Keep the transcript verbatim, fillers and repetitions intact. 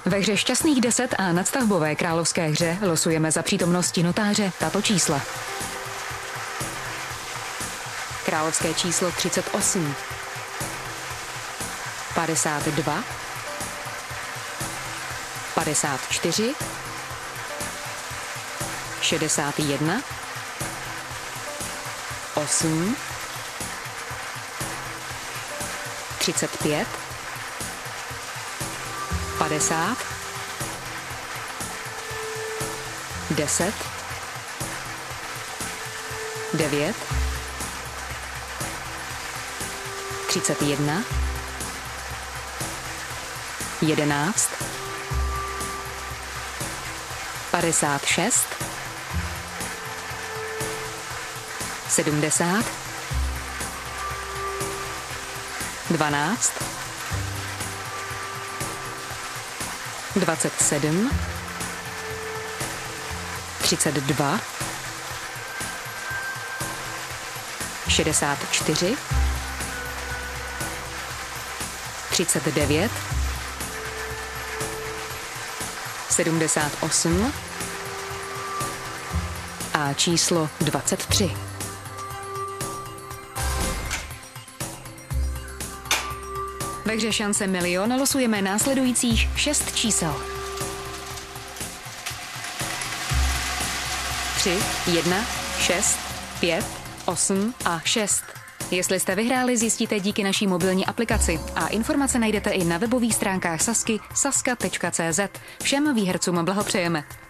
Ve hře Šťastných deset a nadstavbové královské hře losujeme za přítomnosti notáře tato čísla. Královské číslo třicet osm, padesát dva, padesát čtyři, šedesát jedna, osm, třicet pět, padesát, deset, devět, třicet jedna, jedenáct, padesát šest, sedmdesát, dvanáct, dvacet sedm, třicet dva, šedesát čtyři, třicet devět, sedmdesát osm a číslo dvacet tři. Ve hře Šance milion losujeme následujících šest čísel. tři, jedna, šest, pět, osm a šest. Jestli jste vyhráli, zjistíte díky naší mobilní aplikaci a informace najdete i na webových stránkách Sazky saska tečka cé zet. Všem výhercům blahopřejeme.